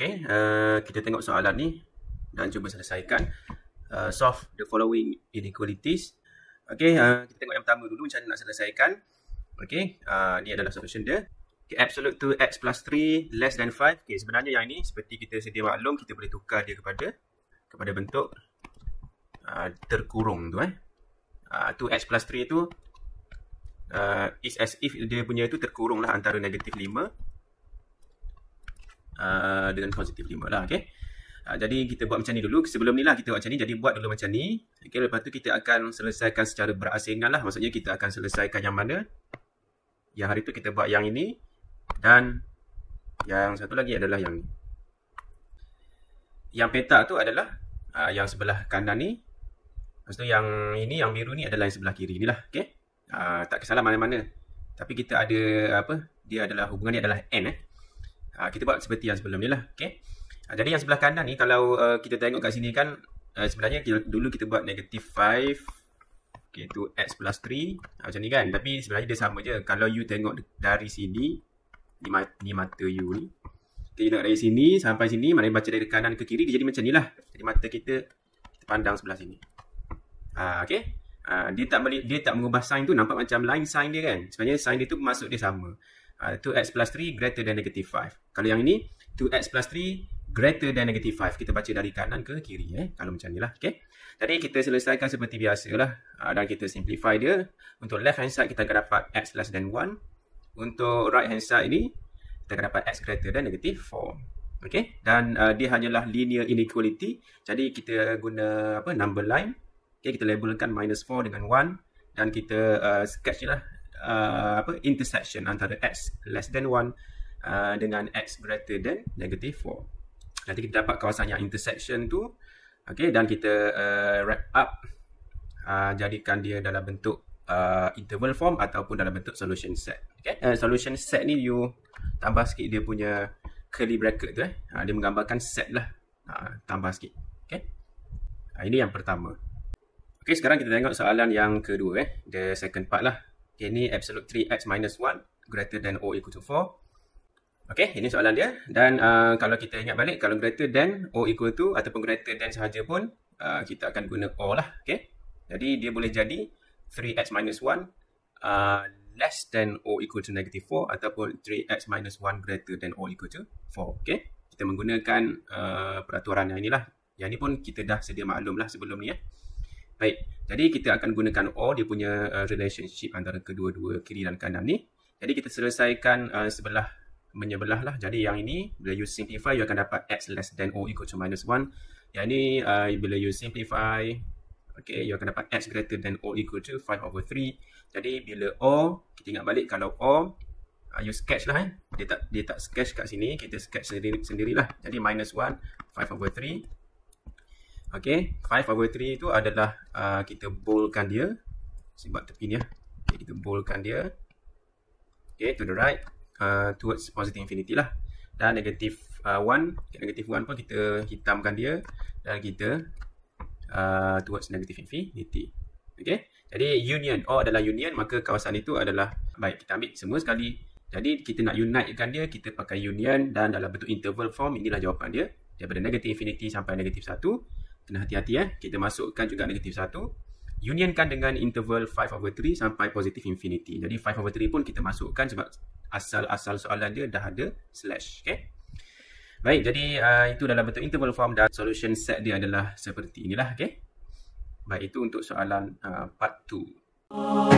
Okay, kita tengok soalan ni dan cuba selesaikan. Solve the following inequalities. Okay, kita tengok yang pertama dulu macam mana nak selesaikan. Okay, ni adalah solution dia. Okay, absolute 2x plus 3 less than 5. Okay, sebenarnya yang ini seperti kita sedia maklum, kita boleh tukar dia kepada bentuk terkurung tu. 2x plus 3 tu is as if dia punya tu terkurung lah antara negatif 5 dengan positif 5 lah. Okay. Jadi kita buat macam ni dulu. Sebelum ni lah kita buat macam ni. Jadi buat dulu macam ni. Okay, lepas tu kita akan selesaikan secara berasingan lah. Maksudnya kita akan selesaikan yang mana. Yang hari tu kita buat yang ini. Dan yang satu lagi adalah yang ni. Yang peta tu adalah yang sebelah kanan ni. Lepas tu yang ini, yang biru ni adalah yang sebelah kiri ni lah. Okay. Tak kisahlah mana-mana. Tapi kita ada dia adalah, hubungan ni adalah N. Kita buat seperti yang sebelum ni lah. Okay. Jadi yang sebelah kanan ni, kalau kita tengok kat sini kan, sebenarnya dulu kita buat negatif 5. Okay, tu x plus 3. Macam ni kan. Tapi sebenarnya dia sama je. Kalau you tengok dari sini, ni mata you ni. Kita tengok dari sini sampai sini, mana baca dari kanan ke kiri, dia jadi macam ni lah. Jadi mata kita pandang sebelah sini. Okay. Dia tak mengubah sign tu, nampak macam line sign dia kan. Sebenarnya sign dia tu maksud dia sama. 2x plus 3 greater than negative 5. Kalau yang ini 2x plus 3 greater than negative 5. Kita baca dari kanan ke kiri. Kalau macam ni lah. Okay. Jadi kita selesaikan seperti biasa lah. Dan kita simplify dia. Untuk left hand side kita akan dapat x less than 1. Untuk right hand side ini kita akan dapat x greater than negative 4. Okay. Dan dia hanyalah linear inequality. Jadi kita guna number line. Okay, kita labelkan minus 4 dengan 1. Dan kita sketch lah intersection antara x less than 1 dengan x greater than negative 4. Nanti kita dapat kawasan yang intersection tu. Okay, dan kita wrap up, jadikan dia dalam bentuk interval form ataupun dalam bentuk solution set. Okay, solution set ni you tambah sikit dia punya curly bracket tu. Dia menggambarkan set lah. Tambah sikit. Okay, ini yang pertama. Okay, sekarang kita tengok soalan yang kedua. The second part lah. Okay, ni absolute 3x minus 1 greater than or equal to 4. Okay, ini soalan dia. Dan kalau kita ingat balik, kalau greater than or equal to ataupun greater than sahaja pun, kita akan guna or lah. Okay, jadi dia boleh jadi 3x minus 1 less than or equal to negative 4 ataupun 3x minus 1 greater than or equal to 4. Okay, kita menggunakan peraturan yang inilah. Yang ni pun kita dah sedia maklum lah sebelum ni. Baik, jadi kita akan gunakan or, dia punya relationship antara kedua-dua kiri dan kanan ni. Jadi kita selesaikan sebelah menyebelah lah. Jadi yang ini, bila you simplify, you akan dapat x less than or equal to minus 1. Yang ini, bila you simplify, okay, you akan dapat x greater than or equal to 5 over 3. Jadi bila or, kita ingat balik kalau or, you sketch lah. Dia tak sketch kat sini, kita sketch sendirilah. Jadi minus 1, 5 over 3. Okay, 5 over 3 itu adalah kita boldkan dia. Sebab tepi ni lah. Okay, kita boldkan dia. Okay, to the right. Towards positive infinity lah. Dan negative 1. Okay, negative 1 pun kita hitamkan dia. Dan kita towards negative infinity. Okay, jadi union. O adalah union. Maka kawasan itu adalah, baik, kita ambil semua sekali. Jadi kita nak unitekan dia, kita pakai union. Dan dalam bentuk interval form, inilah jawapan dia. Daripada negative infinity sampai negative 1. Kena hati-hati kita masukkan juga negatif 1. Unionkan dengan interval 5 over 3 sampai positive infinity. Jadi 5 over 3 pun kita masukkan sebab asal soalan dia dah ada slash. Okay. Baik, jadi itu dalam bentuk interval form dan solution set dia adalah seperti inilah. Okay. Baik, itu untuk soalan part 2.